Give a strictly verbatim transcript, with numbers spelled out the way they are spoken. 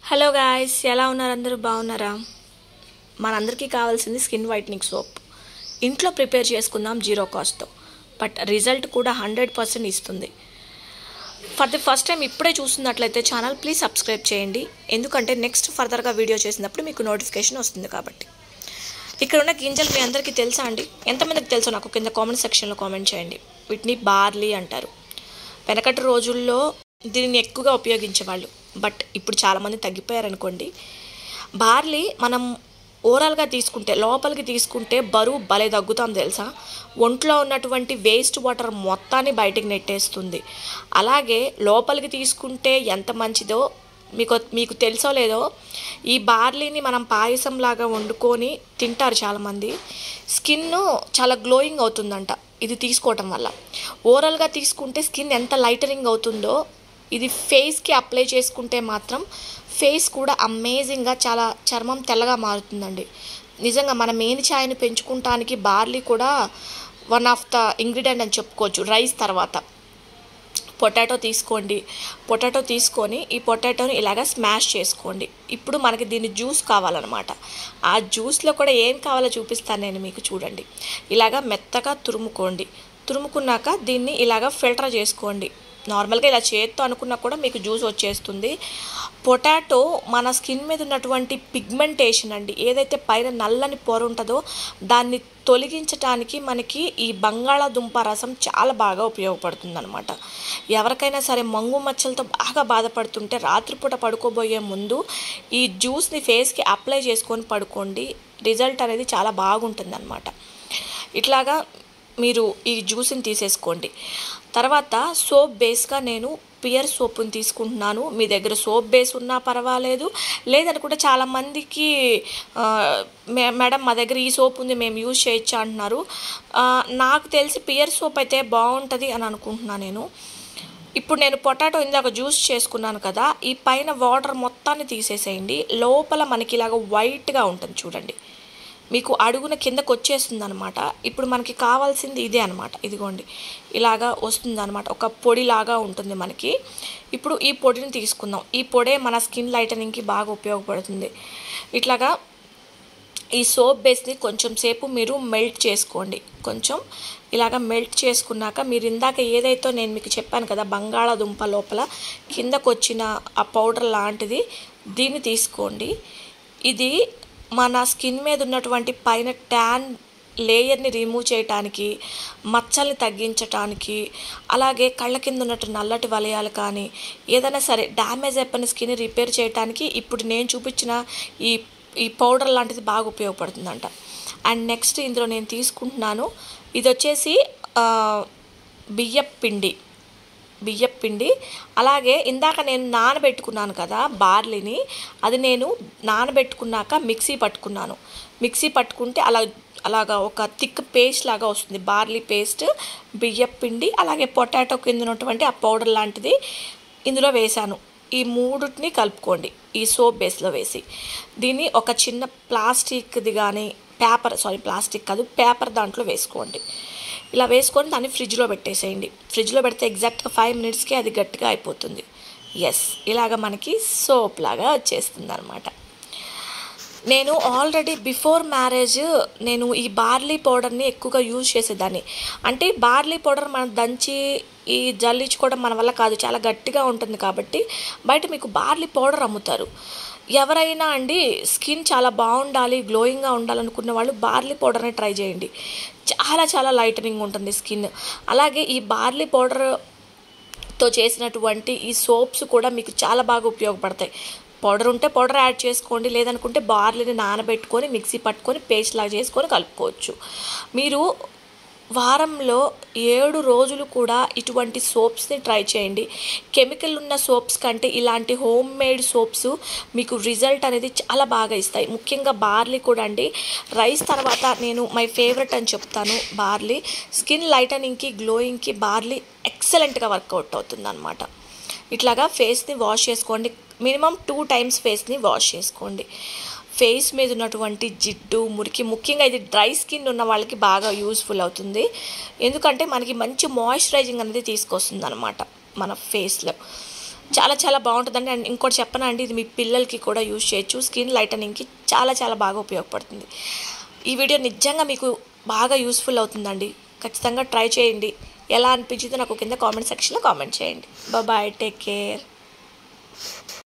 Hello guys, ఎలా ఉన్నారు? అందరూ బాగున్నారా? మనందరికీ కావాల్సింది స్కిన్ వైట్నింగ్ సోప్. ఇంట్లో ప్రిపేర్ చేసుకుందాం జీరో కాస్ట్తో, బట్ రిజల్ట్ కూడా హండ్రెడ్ పర్సెంట్ ఇస్తుంది. ఫర్ ది ఫస్ట్ టైం ఇప్పుడే చూస్తున్నట్లయితే ఛానల్ ప్లీజ్ సబ్స్క్రైబ్ చేయండి, ఎందుకంటే నెక్స్ట్ ఫర్దర్గా వీడియో చేసినప్పుడు మీకు నోటిఫికేషన్ వస్తుంది కాబట్టి. ఇక్కడ ఉన్న గింజలు మీ అందరికీ తెలుసా అండి? ఎంతమందికి తెలుసో నాకు కింద కామెంట్ సెక్షన్లో కామెంట్ చేయండి. వీటిని బార్లీ అంటారు. వెనకటి రోజుల్లో దీనిని ఎక్కువగా ఉపయోగించేవాళ్ళు, బట్ ఇప్పుడు చాలామంది తగ్గిపోయారనుకోండి. బార్లీ మనం ఓరల్గా తీసుకుంటే, లోపలికి తీసుకుంటే బరువు భలే తగ్గుతాం తెలుసా. ఒంట్లో ఉన్నటువంటి వేస్ట్ వాటర్ మొత్తాన్ని బయటికి నెట్టేస్తుంది. అలాగే లోపలికి తీసుకుంటే ఎంత మంచిదో మీకు మీకు తెలుసో లేదో, ఈ బార్లీని మనం పాయసంలాగా వండుకొని తింటారు చాలామంది. స్కిన్ చాలా గ్లోయింగ్ అవుతుందంట ఇది తీసుకోవటం వల్ల. ఓరల్గా తీసుకుంటే స్కిన్ ఎంత లైటనింగ్ అవుతుందో, ఇది ఫేస్కి అప్లై చేసుకుంటే మాత్రం ఫేస్ కూడా అమేజింగ్గా చాలా చర్మం తెల్లగా మారుతుందండి. నిజంగా మన మేని ఛాయని పెంచుకుంటానికి బార్లీ కూడా వన్ ఆఫ్ ద ఇంగ్రీడియంట్ అని చెప్పుకోవచ్చు. రైస్ తర్వాత పొటాటో తీసుకోండి. పొటాటో తీసుకొని ఈ పొటాటోని ఇలాగ స్మాష్ చేసుకోండి. ఇప్పుడు మనకి దీని జ్యూస్ కావాలన్నమాట. ఆ జ్యూస్లో కూడా ఏం కావాలో చూపిస్తాను నేను మీకు, చూడండి. ఇలాగ మెత్తగా తురుముకోండి. తురుముకున్నాక దీన్ని ఇలాగ ఫిల్టర్ చేసుకోండి. నార్మల్గా ఇలా చేత్తో అనుకున్నా కూడా మీకు జ్యూస్ వచ్చేస్తుంది. పొటాటో మన స్కిన్ మీద ఉన్నటువంటి పిగ్మెంటేషన్ అండి, ఏదైతే పైన నల్లని పొర ఉంటుందో దాన్ని తొలగించడానికి మనకి ఈ బంగాళాదుంప రసం చాలా బాగా ఉపయోగపడుతుంది అనమాట. ఎవరికైనా సరే మంగు మచ్చలతో బాగా బాధపడుతుంటే రాత్రిపూట పడుకోబోయే ముందు ఈ జ్యూస్ని ఫేస్కి అప్లై చేసుకొని పడుకోండి. రిజల్ట్ అనేది చాలా బాగుంటుంది అనమాట. ఇట్లాగా మీరు ఈ జ్యూస్ని తీసేసుకోండి. తర్వాత సోప్ బేస్గా నేను పియర్ సోప్ని తీసుకుంటున్నాను. మీ దగ్గర సోప్ బేస్ ఉన్నా పర్వాలేదు, లేదనుకుంటే చాలామందికి మేడం మా దగ్గర ఈ సోప్ ఉంది మేము యూజ్ చేయొచ్చా అంటున్నారు. నాకు తెలిసి పియర్ సోప్ అయితే బాగుంటుంది అని అనుకుంటున్నాను నేను. ఇప్పుడు నేను పొటాటో ఇందాక జ్యూస్ చేసుకున్నాను కదా, ఈ పైన వాటర్ మొత్తాన్ని తీసేసేయండి. లోపల మనకి ఇలాగ వైట్గా ఉంటుంది చూడండి, మీకు అడుగున కిందకు వచ్చేస్తుంది అనమాట. ఇప్పుడు మనకి కావాల్సింది ఇదే అనమాట. ఇదిగోండి ఇలాగా వస్తుంది అనమాట, ఒక పొడిలాగా ఉంటుంది మనకి. ఇప్పుడు ఈ పొడిని తీసుకుందాం. ఈ పొడే మన స్కిన్ లైటనింగ్కి బాగా ఉపయోగపడుతుంది. ఇట్లాగా ఈ సోప్ బేస్ని కొంచెం సేపు మీరు మెల్ట్ చేసుకోండి. కొంచెం ఇలాగ మెల్ట్ చేసుకున్నాక మీరు ఇందాక ఏదైతే నేను మీకు చెప్పాను కదా బంగాళాదుంప లోపల కిందకు వచ్చిన ఆ పౌడర్ లాంటిది, దీన్ని తీసుకోండి. ఇది మన స్కిన్ మీద ఉన్నటువంటి పైన ట్యాన్ లేయర్ని రిమూవ్ చేయటానికి, మచ్చల్ని తగ్గించటానికి, అలాగే కళ్ళ కింద ఉన్నట్టు నల్లటి వలయాలు కానీ ఏదైనా సరే డ్యామేజ్ అయిపోయిన స్కిన్ రిపేర్ చేయడానికి ఇప్పుడు నేను చూపించిన ఈ ఈ పౌడర్ లాంటిది బాగా ఉపయోగపడుతుందంట. అండ్ నెక్స్ట్ ఇందులో నేను తీసుకుంటున్నాను, ఇది వచ్చేసి బియ్యపు పిండి బియ్యపు పిండి అలాగే ఇందాక నేను నానబెట్టుకున్నాను కదా బార్లీని, అది నేను నానబెట్టుకున్నాక మిక్సీ పట్టుకున్నాను. మిక్సీ పట్టుకుంటే అలా అలాగా ఒక థిక్ పేస్ట్ లాగా వస్తుంది. బార్లీ పేస్ట్, బియ్యపు పిండి, అలాగే పొటాటో కింద ఉన్నటువంటి ఆ పౌడర్ లాంటిది ఇందులో వేశాను. ఈ మూడుని కలుపుకోండి ఈ సోప్ బేస్లో వేసి. దీన్ని ఒక చిన్న ప్లాస్టిక్ది కానీ పేపర్ సారీ ప్లాస్టిక్ కాదు పేపర్ దాంట్లో వేసుకోండి. ఇలా వేసుకొని దాన్ని ఫ్రిడ్జ్లో పెట్టేసేయండి. ఫ్రిడ్జ్లో పెడితే ఎగ్జాక్ట్గా ఫైవ్ మినిట్స్కి అది గట్టిగా అయిపోతుంది. ఎస్, ఇలాగ మనకి సోప్ లాగా వచ్చేస్తుంది అనమాట. నేను ఆల్రెడీ బిఫోర్ మ్యారేజ్ నేను ఈ బార్లీ పౌడర్ని ఎక్కువగా యూజ్ చేసేదాన్ని. అంటే బార్లీ పౌడర్ మనం దంచి ఈ జల్లించుకోవడం మన వల్ల కాదు, చాలా గట్టిగా ఉంటుంది కాబట్టి బయట మీకు బార్లీ పౌడర్ అమ్ముతారు. ఎవరైనా అండి స్కిన్ చాలా బాగుండాలి, గ్లోయింగ్గా ఉండాలనుకున్న వాళ్ళు బార్లీ పౌడర్ని ట్రై చేయండి. చాలా చాలా లైటనింగ్ ఉంటుంది స్కిన్. అలాగే ఈ బార్లీ పౌడర్తో చేసినటువంటి ఈ సోప్స్ కూడా మీకు చాలా బాగా ఉపయోగపడతాయి. పౌడర్ ఉంటే పౌడర్ యాడ్ చేసుకోండి, లేదనుకుంటే బార్లీని నానబెట్టుకొని మిక్సీ పట్టుకొని పేస్ట్ లాగా చేసుకొని కలుపుకోవచ్చు. మీరు వారంలో ఏడు రోజులు కూడా ఇటువంటి సోప్స్ని ట్రై చేయండి. కెమికల్ ఉన్న సోప్స్ కంటే ఇలాంటి హోమ్ మేడ్ సోప్స్ మీకు రిజల్ట్ అనేది చాలా బాగా ఇస్తాయి. ముఖ్యంగా బార్లీ కూడా అండి. రైస్ తర్వాత నేను మై ఫేవరెట్ అని చెప్తాను బార్లీ. స్కిన్ లైటనింగ్కి, గ్లోయింగ్కి బార్లీ ఎక్సలెంట్గా వర్కౌట్ అవుతుంది అనమాట. ఇట్లాగా ఫేస్ని వాష్ చేసుకోండి. మినిమం టూ టైమ్స్ ఫేస్ని వాష్ చేసుకోండి. ఫేస్ మీద ఉన్నటువంటి జిడ్డు, మురికి, ముఖ్యంగా ఇది డ్రై స్కిన్ ఉన్న వాళ్ళకి బాగా యూస్ఫుల్ అవుతుంది. ఎందుకంటే మనకి మంచి మాయిశ్చరైజింగ్ అనేది తీసుకొస్తుంది అనమాట మన ఫేస్లో. చాలా చాలా బాగుంటుందండి. అండ్ ఇంకోటి చెప్పనా అండి, ఇది మీ పిల్లలకి కూడా యూజ్ చేయొచ్చు. స్కిన్ లైటనింగ్కి చాలా చాలా బాగా ఉపయోగపడుతుంది. ఈ వీడియో నిజంగా మీకు బాగా యూస్ఫుల్ అవుతుందండి. ఖచ్చితంగా ట్రై చేయండి. ఎలా అనిపించిందో నాకు కింద కామెంట్ సెక్షన్లో కామెంట్ చేయండి. Bye, take care.